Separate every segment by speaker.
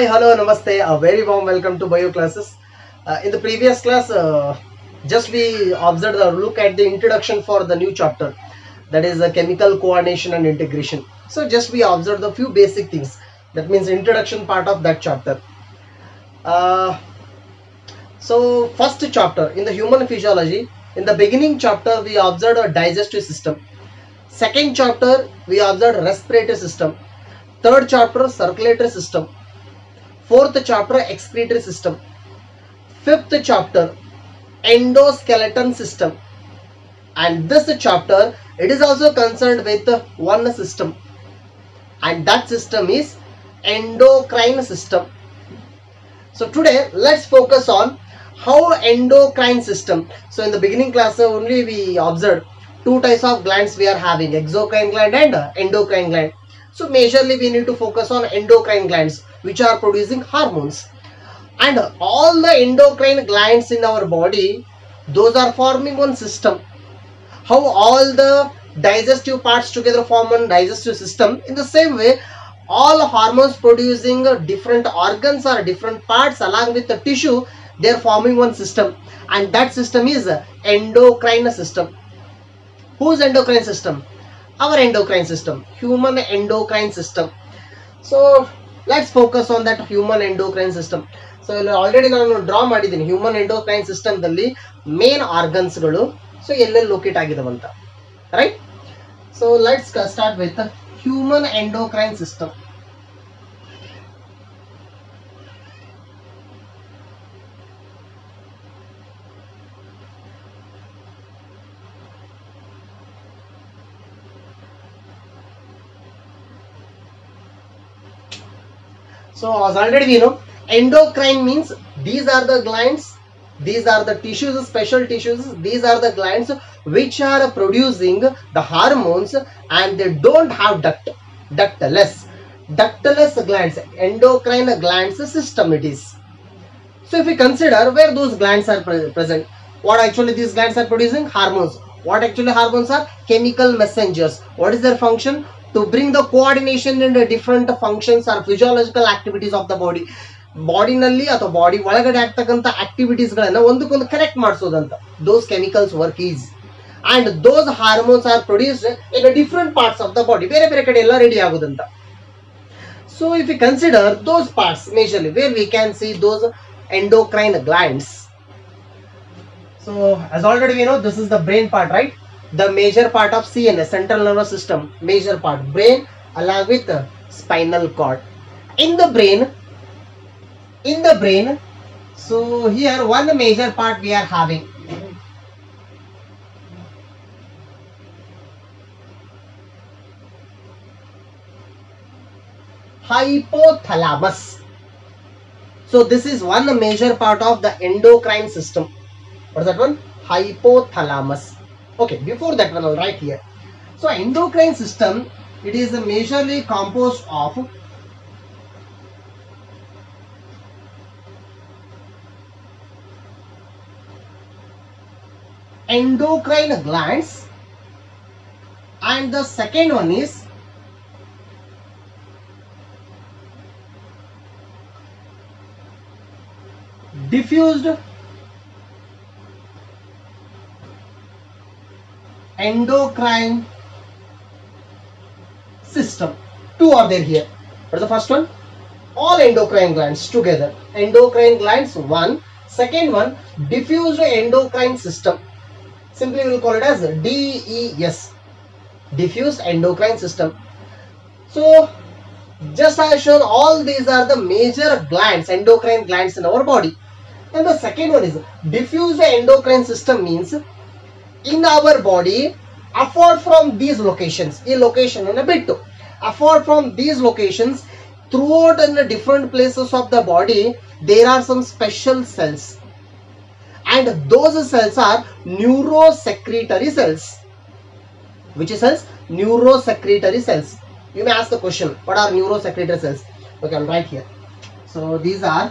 Speaker 1: Hi, hello, namaste. A very warm welcome to bio classes. In the previous class, just we observed the look at the introduction for the new chapter, that is chemical coordination and integration. So just we observed the few basic things. That means introduction part of that chapter. Uh, so first chapter in the human physiology. In the beginning chapter, we observed a digestive system. Second chapter, we observed respiratory system. Third chapter, circulatory system. Fourth chapter, excretory system. Fifth chapter, endoskeleton system. And this chapter, it is also concerned with one system, and that system is endocrine system. So today let's focus on how endocrine system. So in the beginning class only we observed two types of glands we are having, exocrine gland and endocrine gland. So majorly we need to focus on endocrine glands which are producing hormones. And all the endocrine glands in our body, those are forming one system. How all the digestive parts together form one digestive system, in the same way all hormones producing different organs or different parts along with the tissue, they are forming one system, and that system is endocrine system. Whose endocrine system? Our endocrine system, human endocrine system. So let's focus on that human endocrine system. So already ನಾನು draw ಮಾಡಿದ್ದೀನಿ human endocrine system ದಲ್ಲಿ main organs ಗಳು so ಎಲ್ಲೆಲ್ಲಿ locate ಆಗಿದಾವಂತ, right? So let's start with human endocrine system. So as already we know, endocrine means these are the glands, these are the tissues, special tissues, these are the glands which are producing the hormones, and they don't have ductless glands, endocrine glands system it is. So if we consider where those glands are present, what actually these glands are producing? Hormones. What actually hormones are? Chemical messengers. What is their function? To bring the coordination in the different functions or physiological activities of the body. ಬಾಡಿನಲ್ಲಿ ಅಥವಾ body ಒಳಗಡೆ ಆಗ್ತಕ್ಕಂಥ activities ಗಳನ್ನ ಒಂದಕ್ಕೊಂದು connect ಮಾಡಿಸೋದಂತ those chemicals work is, and those hormones are produced in a different parts of the body. ಬೇರೆ ಬೇರೆ ಕಡೆ ಎಲ್ಲ ರೆಡಿ ಆಗೋದಂತ. So if we consider those parts majorly where we can see those endocrine glands. So as already we know, this is the brain part, right? The major part of CNS, central nervous system, major part brain along with the spinal cord. In the brain, so here one major part we are having, hypothalamus. So this is one major part of the endocrine system. What is that one? Hypothalamus. Okay, before that one I'll write here. So endocrine system, it is majorly composed of endocrine glands, and the second one is diffused endocrine system. Two are there here. What is the first one? All endocrine glands together. Endocrine glands one. Second one, diffused endocrine system. Simply we will call it as DES, diffused endocrine system. So just I have shown all these are the major glands, endocrine glands in our body. And the second one is diffused endocrine system means in our body, apart from these locations, a location in a bit, apart from these locations, throughout in the different places of the body, there are some special cells, and those cells are neurosecretory cells. Which cells? Neurosecretory cells. You may ask the question, what are neurosecretory cells? Okay, I'll write here. So these are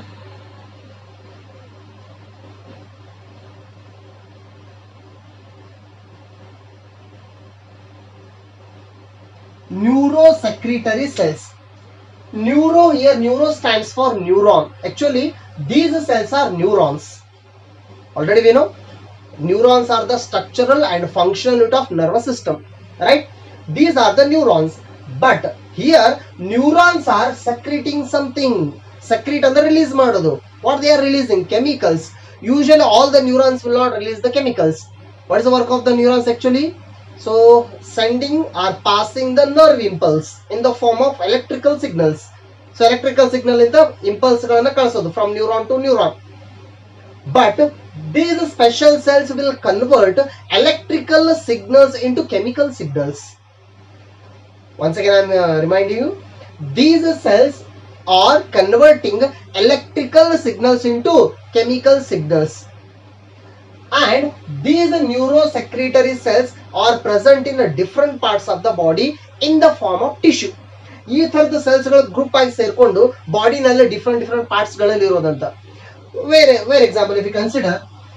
Speaker 1: neurosecretory cells. Neuro, here neuro stands for neuron. Actually, these cells are neurons. Already we know neurons are the structural and functional unit of nervous system, right? These are the neurons. But here neurons are secreting something. Secrete and release ಮಾಡೋದು. What they are releasing? Chemicals. Usually all the neurons will not release the chemicals. What is the work of the neurons actually? So sending or passing the nerve impulse in the form of electrical signals. So electrical signal in the impulse from neuron to neuron. But these special cells will convert electrical signals into chemical signals. Once again, I am reminding you, these cells are converting electrical signals into chemical signals. And these neurosecretory cells are present in different parts of the body in the form of tissue. ಈ ತರದ cells ಗಳು group ಆಗಿ ಸೇರ್ಕೊಂಡು ಬಾಡಿನಲ್ಲಿ different parts ಗಳಲ್ಲಿ ಇರೋದಂತ. Where example, if you consider,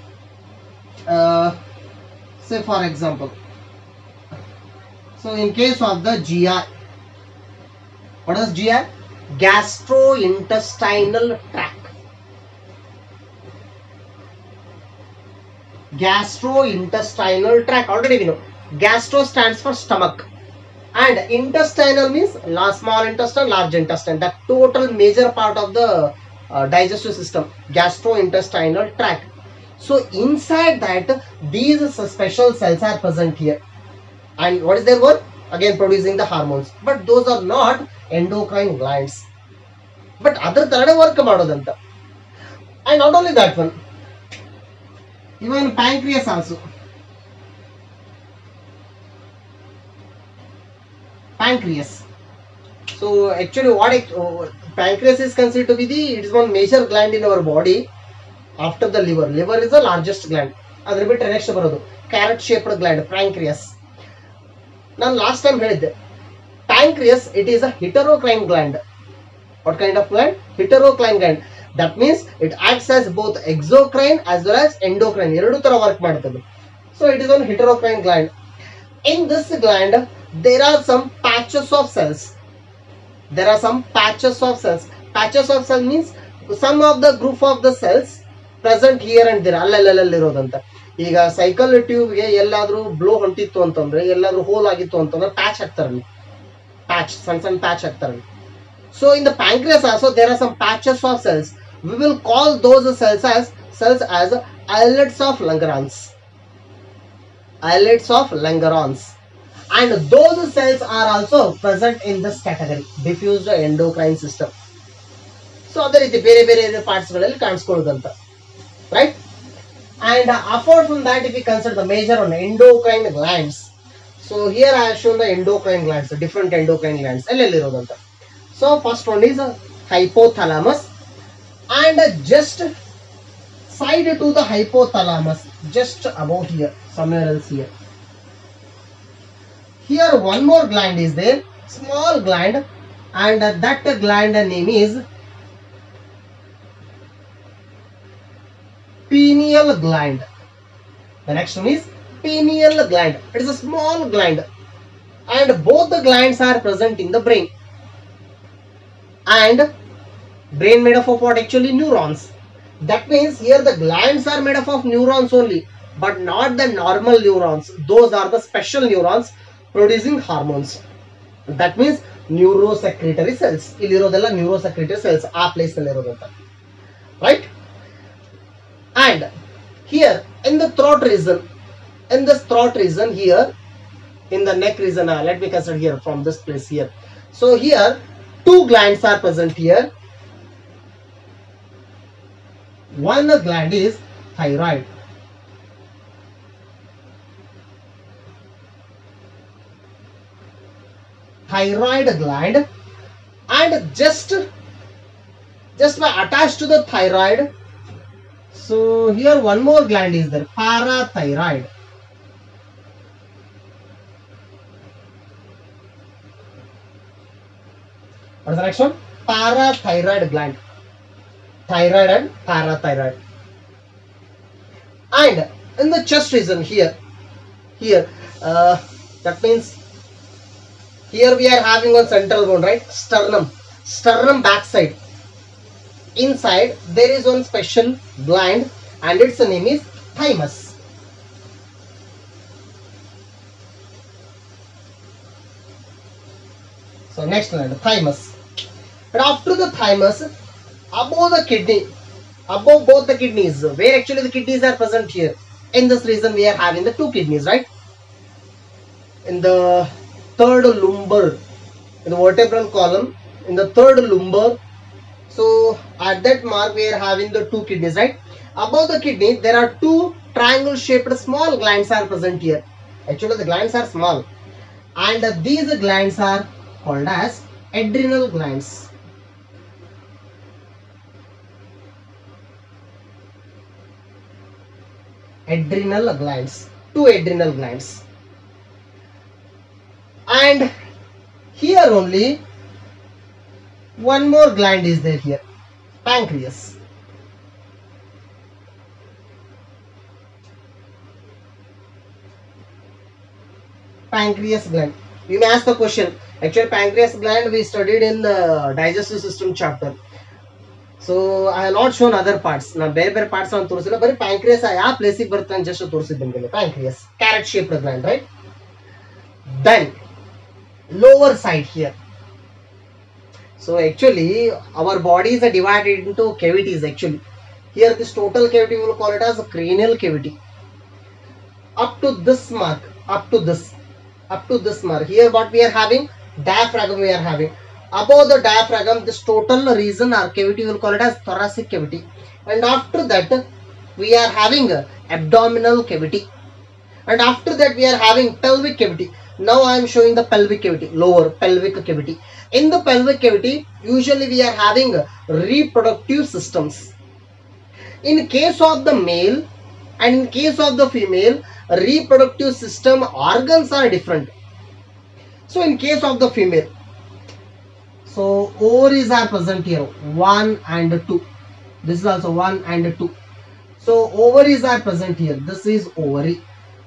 Speaker 1: say for example, so in case of the GI, what is GI? Gastrointestinal tract. Gastrointestinal tract, already we know. Gastro stands for stomach and intestinal means small intestine, large intestine, the total major part of the digestive system, gastrointestinal tract. So inside that these special cells are present here, and what is their work? Again producing the hormones, but those are not endocrine glands, but other tarade work madodanta. And not only that one, even pancreas also. Pancreas. So actually what pancreas is considered to be it is one major gland in our body after the liver. Liver is the largest gland. Adre bitte next barodu carrot shaped gland, pancreas. Now last time helidde pancreas, it is a heterocrine gland. What kind of gland? Heterocrine gland. That means it acts as both exocrine as well as endocrine. Eradu ತರ work ಮಾಡುತ್ತದೆ. So it is one heterocrine gland. In this gland there are some patches of cells. There are some patches of cells. Patches of cells means some of the group of the cells present here and there. ಅಲ್ಲಲ್ಲಿ ಇರೋದಂತ. ಈಗ cycle tube ಗೆ ಎಲ್ಲಾದ್ರೂ blow ಹೊಂಟಿತ್ತು ಅಂತಂದ್ರೆ, ಎಲ್ಲಾದ್ರೂ hole ಆಗಿತ್ತು ಅಂತಂದ್ರೆ patch ಹಾಕ್ತಾರಲ್ಲಿ. Patch, ಸಣ್ಣ ಪ್ಯಾಚ್ ಹಾಕ್ತಾರಲ್ಲಿ. So in the pancreas also there are some patches of cells. We will call those cells as islets of Langerhans. Islets of Langerhans. And those cells are also present in this category, diffused endocrine system. So ಅದೇ ರೀತಿ ಬೇರೆ ಬೇರೆ parts ಗಳಲ್ಲಿ ಕಾಣಿಸ್ಕೊಳ್ಳೋದಂತ, right? And apart from that, if we consider the major one, endocrine glands. So here I have shown the endocrine glands, the different endocrine glands ಎಲ್ಲೆಲ್ಲಿ ಇರೋದಂತ. So first one is hypothalamus, and just side to the hypothalamus, just above here, somewhere else here. Here one more gland is there, small gland, and that gland name is pineal gland. The next one is pineal gland. It is a small gland, and both the glands are present in the brain. And brain made up of what? Actually neurons. That means here the glands are made up of neurons only, but not the normal neurons. Those are the special neurons producing hormones. That means neurosecretory cells. Illirodella neurosecretory cells ಆ place ನಲ್ಲಿ ಇರೋದಂತ, right? And here in the throat region, in this throat region here, in the neck region, let me consider here from this place here. So here two glands are present here. One gland is thyroid. Thyroid gland, and just by attached to the thyroid, so here one more gland is there, parathyroid. What is the next one? Parathyroid gland. Thyroid and parathyroid. And in the chest region here, that means here we are having one central bone, right? Sternum. sternum backside. Inside there is one special gland and its name is thymus. So next gland, thymus. And after the thymus, above the kidney, above both the kidneys, where actually the kidneys are present here. In this region we are having the two kidneys, right? In the third lumbar, in the vertebral column, in the third lumbar. So at that mark we are having the two kidneys, right? Above the kidney there are two triangle shaped small glands are present here. Actually the glands are small, and these glands are called as adrenal glands. Adrenal glands, two adrenal glands. And here only one more gland is there here, pancreas. Pancreas gland. You may ask the question, actually pancreas gland we studied in the digestive system chapter. So I have not shown other parts. Now bare parts on ತೋರಿಸಿಲ್ಲ, ಬರೀ pancreas ಯಾವ place ಗೆ ಬರುತ್ತೆ ಅಂತ just ತೋರಿಸಿದ್ದೀನಿ. Pancreas, carrot shaped gland, right? Then lower side here. So actually our bodies are divided into cavities. Actually here this total cavity we will call it as a cranial cavity. Up to this mark, up to this mark, here what we are having, diaphragm we are having. Above the diaphragm, this total region or cavity we will call it as thoracic cavity. And after that we are having abdominal cavity, and after that we are having pelvic cavity. Now I am showing the pelvic cavity, lower pelvic cavity. In the pelvic cavity usually we are having reproductive systems. In case of the male and in case of the female, reproductive system organs are different. So in case of the female, so ovaries are present here, 1 and 2. This is also 1 and 2. So ovaries are present here. This is ovary.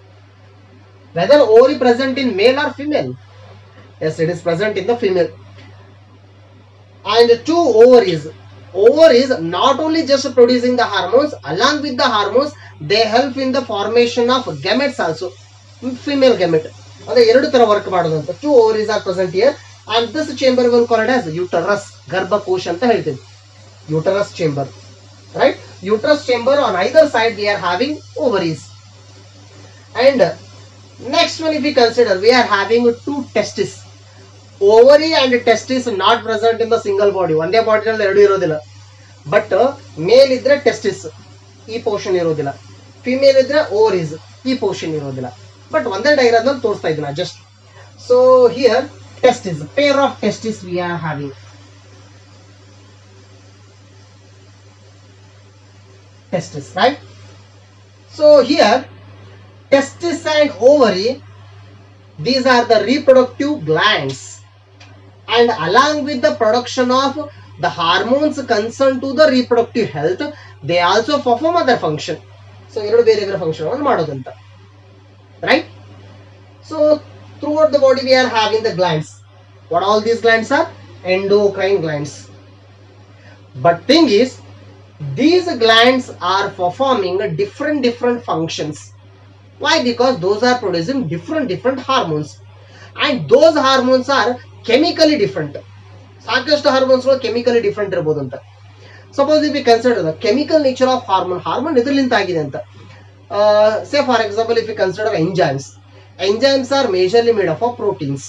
Speaker 1: Whether ovary present in male or female? Yes, it is present in the female. And two ovaries. Ovaries not only just producing the hormones, along with the hormones they help in the formation of gametes also. Female gamete. ಅಂದ್ರೆ ಎರಡು ತರ work ಮಾಡೋದಂತ. Two ovaries are present here, and this chamber we will call it as uterus, ಗರ್ಭಕೋಶ ಅಂತ ಹೇಳ್ತೀವಿ. Uterus chamber, right? Uterus chamber, on either side we are having ovaries. And next one, if we consider, we are having two testes. Ovary and testis not present in the single body. ಒಂದೇ body ನಲ್ಲಿ ಎರಡು ಇರೋದಿಲ್ಲ. But ಮೇಲ್ ಇದ್ರೆ testis ಈ portion ಇರೋದಿಲ್ಲ, female ಇದ್ರೆ ovaries ಈ portion ಇರೋದಿಲ್ಲ. ಬಟ್ ಒಂದೇ ಡೈಗ್ರಾಮ್ ನಲ್ಲಿ ತೋರಿಸ್ತಾ ಇದ್ದೀನಿ just. So here testis, pair of testis we are having. Testis, right? So here testis and ovary, these are the reproductive glands, and along with the production of the hormones concerned to the reproductive health, they also perform other function. So ಎರಡು ಬೇರೆ ಬೇರೆ function ಅನ್ನು ಮಾಡೋದಂತ, right? So throughout the body we are having the glands. What all these glands are? Endocrine glands. But thing is, these glands are performing different functions. Why? Because those are producing different hormones, and those hormones are chemically different. ಸಾಕಷ್ಟು hormones chemically different ಇರಬಹುದು ಅಂತ. Suppose if we consider the chemical nature of hormone ಇದರಿಂದ ಆಗಿದೆ ಅಂತ. Say for example if we consider enzymes. Enzymes are majorly made up of proteins.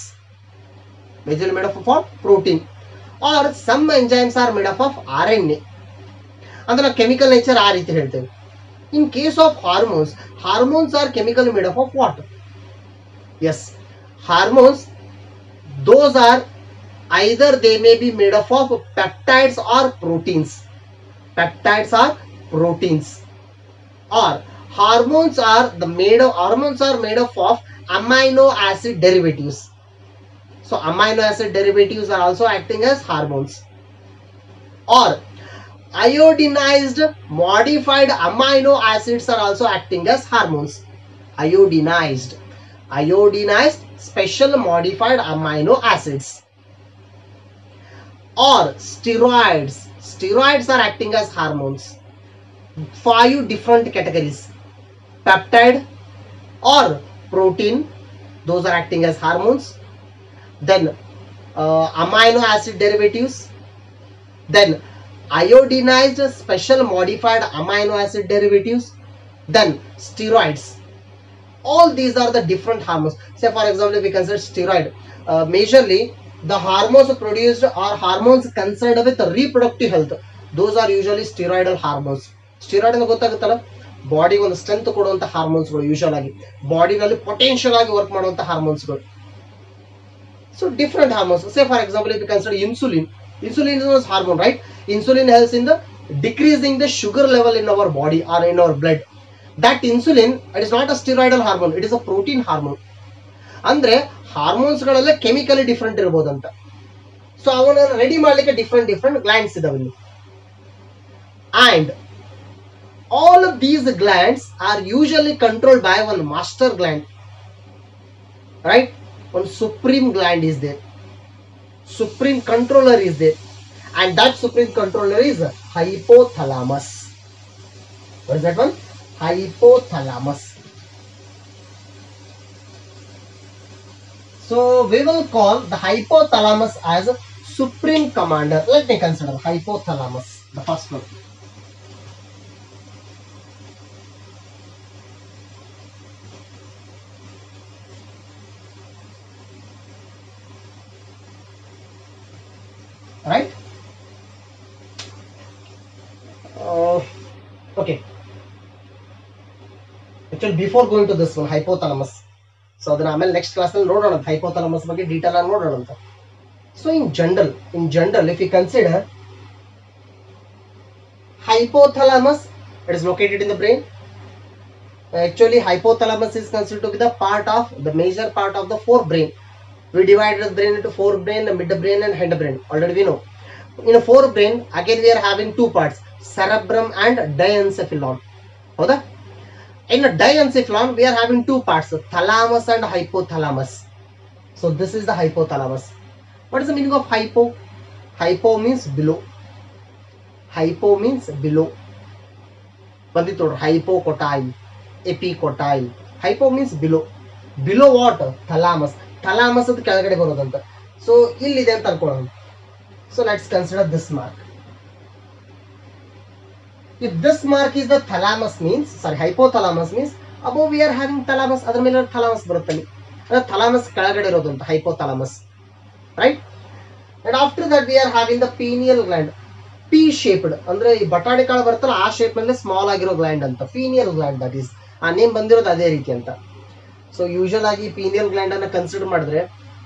Speaker 1: Or some enzymes are made up of RNA. ಅಂದ್ರೆ ನಾವು chemical nature ಆ ರೀತಿ ಹೇಳ್ತೇವೆ. In case of hormones are chemically made up of what? Yes, hormones, those are either they may be made up of peptides or proteins. Or hormones are made up of amino acid derivatives. So amino acid derivatives are also acting as hormones. Or iodinized modified amino acids are also acting as hormones. Iodinized special modified amino acids. or steroids. Steroids are acting as hormones. 5 different categories: peptide or protein, those are acting as hormones. Then amino acid derivatives, then iodinized special modified amino acid derivatives, then steroids. All these are the different hormones. Say for example, if we consider steroid, majorly the hormones produced are hormones concerned with reproductive health. Those are usually steroidal hormones. Steroid ಅಂದ್ರೆ ಗೊತ್ತಾಗುತ್ತಲ್ಲ, body ಒಂದು strength ಕೊಡುವಂತ ಹಾರ್ಮೋನ್ಸ್ಗಳು, usual ಆಗಿ ಬಾಡಿನಲ್ಲಿ potential ಆಗಿ work ಮಾಡುವಂತ ಹಾರ್ಮೋನ್ಸ್ಗಳು. So different hormones. Say for example, if you consider insulin, insulin is a hormone, right? Insulin helps in the decreasing the sugar level in our body or in our blood. That insulin, it is not a steroidal hormone, it is a protein hormone. ಅಂದ್ರೆ hormones ಗಳೆಲ್ಲ chemically different ಇರಬಹುದಂತ. So ಅವನ್ನ ready ಮಾಡ್ಲಿಕ್ಕೆ different glands ಇದಾವೆ. And all of these glands are usually controlled by one master gland, right? One supreme gland is there, supreme controller is there, and that supreme controller is hypothalamus. What is that one? Hypothalamus. So we will call the hypothalamus as a supreme commander. Let me consider the hypothalamus, the first one. Right? Okay. Actually, before going to this one, hypothalamus. So ಅದನ್ನ ಆಮೇಲೆ next class ನಲ್ಲಿ ನೋಡೋಣ, hypothalamus ಬಗ್ಗೆ detail ಆಗಿ ನೋಡೋಣ ಅಂತ. So in general, if you consider hypothalamus, it is located in the brain. Actually, hypothalamus is considered to be the major part of the forebrain. We divided the brain into forebrain, midbrain and hindbrain. Already we know. In a forebrain, again we are having two parts, cerebrum and diencephalon. Hoda? In a diencephalon, we are having two parts, thalamus and hypothalamus. So this is the hypothalamus. What is the meaning of hypo? Hypo means below. Hypo means below. Banditodu, hypocotyle, epicotyle. Hypo means below. Below what? Thalamus. Thalamus ಅದು ಕೆಳಗಡೆ ಬರೋದಂತ. So ಇಲ್ಲಿದೆ ಅಂತ ಅನ್ಕೊಳ್ಳೋಣ. So let's consider this mark. If this mark is the thalamus means, hypothalamus means above we are having thalamus, ಅದರ ಮೇಲೆ thalamus ಬರುತ್ತೆ ಅಲ್ಲಿ. ಅಂದ್ರೆ thalamus ಕೆಳಗಡೆ ಇರೋದಂತ hypothalamus, right? And after that we are having the pineal gland, P shaped, ಅಂದ್ರೆ ಈ ಬಟಾಣಿ ಕಾಳು ಬರುತ್ತಲ್ಲ ಆ ಶೇಪ್ ನಲ್ಲಿ ಸ್ಮಾಲ್ ಆಗಿರೋ ಗ್ಲ್ಯಾಂಡ್ ಅಂತ, pineal gland, that is ಆ ನೇಮ್ ಬಂದಿರೋದು ಅದೇ ರೀತಿ ಅಂತ. ಸೊ ಯೂಶುವಲ್ ಆಗಿ ಪೀನಿಯಲ್ ಗ್ಲ್ಯಾಂಡ್ ಅನ್ನ ಕನ್ಸಿಡರ್ ಮಾಡಿದ್ರೆ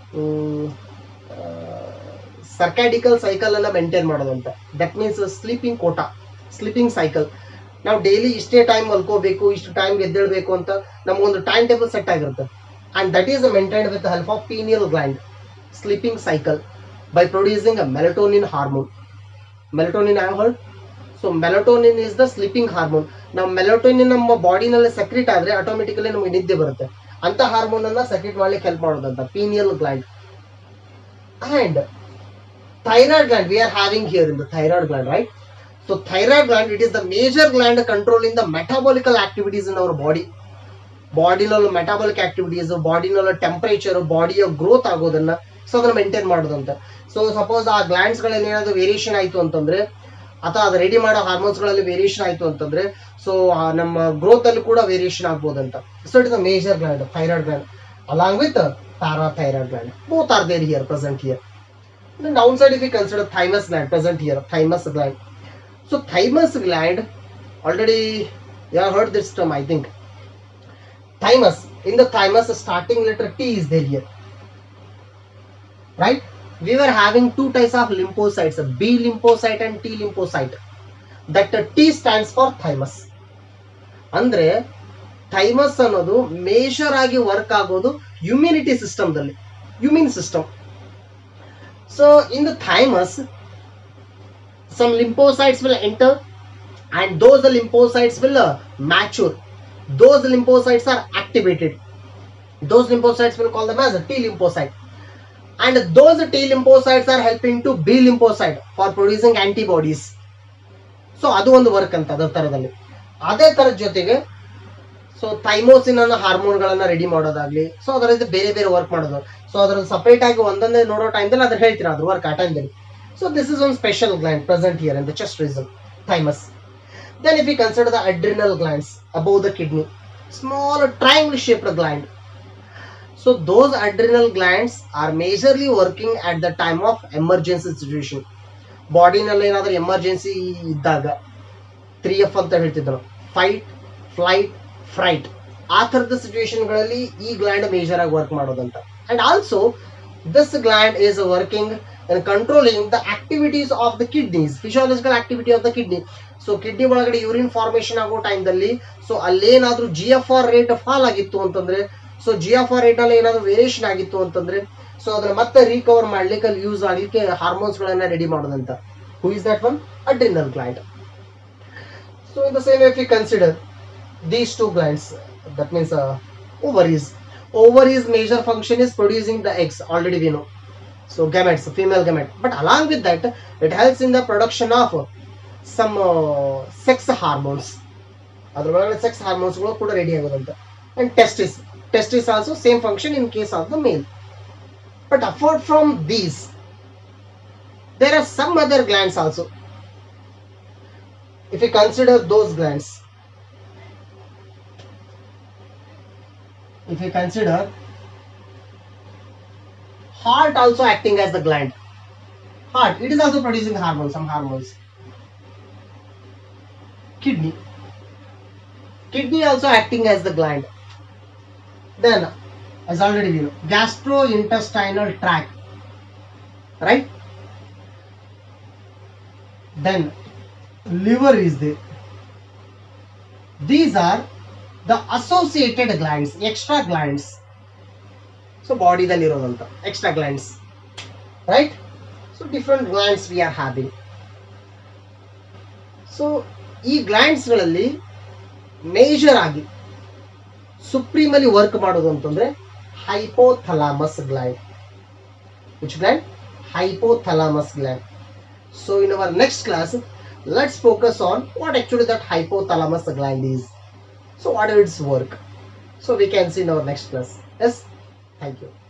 Speaker 1: ಸರ್ಕ್ಯಾಡಿಕಲ್ ಸೈಕಲ್ ಅನ್ನ ಮೇಂಟೈನ್ ಮಾಡೋದು ಅಂತ. That means sleeping cycle. ನಾವು ಡೈಲಿ ಇಷ್ಟೇ ಟೈಮ್ ಮಲ್ಕೋಬೇಕು, ಇಷ್ಟು ಟೈಮ್ ಎದ್ದೇಳಬೇಕು ಅಂತ ನಮಗೊಂದು ಟೈಮ್ ಟೇಬಲ್ ಸೆಟ್ ಆಗಿರುತ್ತೆ. And that is maintained with the help of pineal gland sleeping cycle by producing a melatonin hormone. Melatonin have heard? So melatonin is the sleeping hormone. ನಾವು melatonin ನಮ್ಮ ಬಾಡಿನಲ್ಲಿ secret ಆದ್ರೆ automatically ನಮಗೆ ನಿದ್ದೆ ಬರುತ್ತೆ. ಅಂತ hormone ಅನ್ನ secret ಮಾಡ್ಲಿಕ್ಕೆ help ಮಾಡೋದಂತ pineal gland. And thyroid gland we are having here in the thyroid gland, right? So thyroid gland, it is the major gland controlling the metabolical activities in our body. Body nallo metabolic activities, body nallo temperature, body growth ಆಗೋದನ್ನ so ಅದನ್ನ maintain ಮಾಡೋದಂತ. So suppose ಆ glands ಗಳಲ್ಲಿ ಏನಾದ್ರು variation ಆಯ್ತು ಅಂತಂದ್ರೆ, ಅಥವಾ ಅದು ರೆಡಿ ಮಾಡೋ ಹಾರ್ಮೋನ್ಸ್ ಗಳಲ್ಲಿ ವೇರಿಯೇಷನ್ ಆಯ್ತು ಅಂತಂದ್ರೆ, ಸೊ ನಮ್ಮ ಗ್ರೋತ್ ಅಲ್ಲಿ ಕೂಡ ವೇರಿಯೇಷನ್ ಆಗ್ಬೋದಂತ. So it is a major gland, thyroid gland, along with parathyroid gland. Both are there here, present here. The downside, if we consider thymus gland, present here, thymus gland. So thymus gland, already you have heard this term, I think. Thymus, in the thymus, starting letter T is there here, right? We were having two types of lymphocytes, B lymphocyte and T lymphocyte. That T stands for thymus. ಅಂದ್ರೆ thymus ಅನ್ನೋದು major ಆಗಿ work ಆಗೋದು immunity ಸಿಸ್ಟಮ್ದಲ್ಲಿ, immune system. So in the thymus, some lymphocytes will enter and those lymphocytes will mature. Those lymphocytes are activated. Those lymphocytes will call them as a T lymphocyte. and those T lymphocytes are helping to B lymphocyte for producing antibodies. So ಅದು ಒಂದು work ಅಂತ ಅದರ ತರದಲ್ಲಿ. ಅದೇ ತರದ ಜೊತೆಗೆ so ಥೈಮೋಸಿನ್ ಅನ್ನೋ ಹಾರ್ಮೋನ್ಗಳನ್ನ ready ಮಾಡೋದಾಗ್ಲಿ, ಸೊ ಅದರಿಂದ ಬೇರೆ ಬೇರೆ ವರ್ಕ್ ಮಾಡೋದು. ಸೊ ಅದ್ರಲ್ಲಿ ಸಪರೇಟ್ ಆಗಿ ಒಂದೊಂದೇ ನೋಡೋ ಟೈಮ್ದಲ್ಲಿ ಅದ್ರ ಹೇಳ್ತೀರಾ ಅದ್ರ ವರ್ಕ್ ಆ ಟೈಮ್ದಲ್ಲಿ. So this is one special gland present here in the chest region, thymus. Then if we consider the adrenal glands above the kidney, small triangle shaped gland. So those adrenal glands are majorly working at the time of emergency situation. Body ನಲ್ಲಿ ಏನಾದ್ರೂ emergency ಇದ್ದಾಗ 3F ಅಂತ ಹೇಳ್ತಿದ್ರು, fight, flight, freight. ಆ ತರದ situation ಗಳಲ್ಲಿ ಈ gland major ಆಗಿ ವರ್ಕ್ ಮಾಡೋದಂತ. And also this gland is working and controlling the activities of the kidneys, physiological activity of the kidney. So kidney ಒಳಗಡೆ ಯೂರಿನ್ ಫಾರ್ಮೇಶನ್ ಆಗೋ ಟೈಮ್ದಲ್ಲಿ ಸೊ ಅಲ್ಲೇನಾದ್ರೂ GFR ರೇಟ್ ಫಾಲ್ ಆಗಿತ್ತು ಅಂತಂದ್ರೆ, ಸೊ GFR ರೇಟ್ ಅಲ್ಲಿ ಏನಾದ್ರು ವೇರಿಯೇಷನ್ ಆಗಿತ್ತು ಅಂತಂದ್ರೆ, ಸೊ ಅದನ್ನ ಮತ್ತೆ ರಿಕವರ್ ಮಾಡ್ಲಿಕ್ಕೆ ಅಲ್ಲಿ ಯೂಸ್ ಆಗ್ಲಿಕ್ಕೆ ಹಾರ್ಮೋನ್ಸ್ ಗಳನ್ನ ರೆಡಿ ಮಾಡೋದಂತ. Who is that one? Adrenal gland. So in the same way if you consider these two glands, that means ovaries. Ovaries major function is producing the eggs, already we know. So gametes, female gamete. But along with that, it helps in the production of some sex hormones. Otherwise sex hormones kuda ready agodanta. And testis also same function in case of the male. But apart from these, there are some other glands also. If you consider those glands, if you consider heart also acting as the gland. Heart, it is also producing hormones, some hormones. Kidney also acting as the gland. Then, as already we know, gastrointestinal tract, right? Then liver is there. These are the associated glands, extra glands. So body ದಲ್ಲಿ ಇರೋದಂತ extra glands, right? So different glands we are having. So ಈ glands ಗಳಲ್ಲಿ major ಆಗಿ supremely work ಮಾಡೋದು ಅಂತಂದ್ರೆ hypothalamus gland. Which gland? Hypothalamus gland. So in our next class, let's focus on what actually that hypothalamus gland is. So what is its work? So we can see in our next class. Yes, thank you.